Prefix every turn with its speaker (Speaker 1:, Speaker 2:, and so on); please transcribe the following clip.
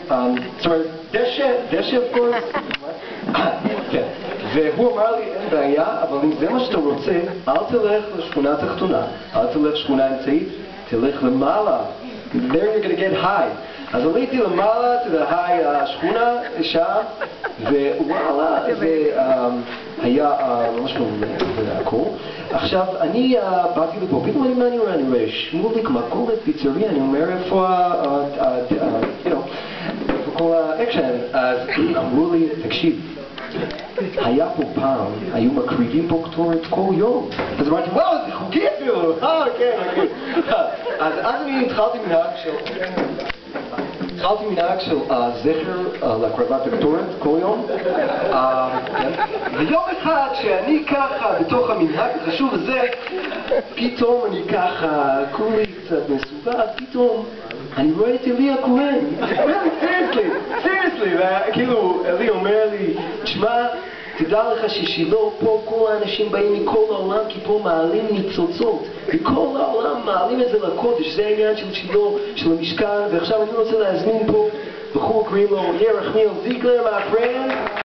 Speaker 1: זאת אומרת, דשא of course, כן, והוא אמר לי, אין בעיה, אבל אם זה מה שאתה רוצה, אל תלך לשכונה התחתונה, אל תלך לשכונה אמצעית, תלך למעלה, there you're gonna get high. אז עליתי למעלה, השכונה שם, ווואלה, זה היה ממש מעולה, והכל. עכשיו, אני באתי לפה, פתאום מה אני רואה? שמוליק, מכולת, פיצריה, אני אומר איפה כל האקשן. אז אמרו לי, תקשיב, היה פה פעם, היו מקריבים פה קטורת כל יום. אז אמרתי, וואו, זה חוקי אפילו, כן. אז אני התחלתי מנהג של זכר להקרבת הקטורת כל יום. ויום אחד שאני ככה בתוך המנהג החשוב הזה, פתאום אני ככה, כולי קצת מסובב, פתאום אני רואה את אלי הכהן. seriously, כאילו אלי אומר לי, תשמע, תדע לך ששילה פה כל האנשים באים מכל העולם, כי פה מעלים ניצוצות, מכל העולם מעלים את זה לקודש, זה העניין של שילה, של המשכן. ועכשיו אני רוצה להזמין פה בחור קוראים לו ירחמיאל זיגלר, my friend.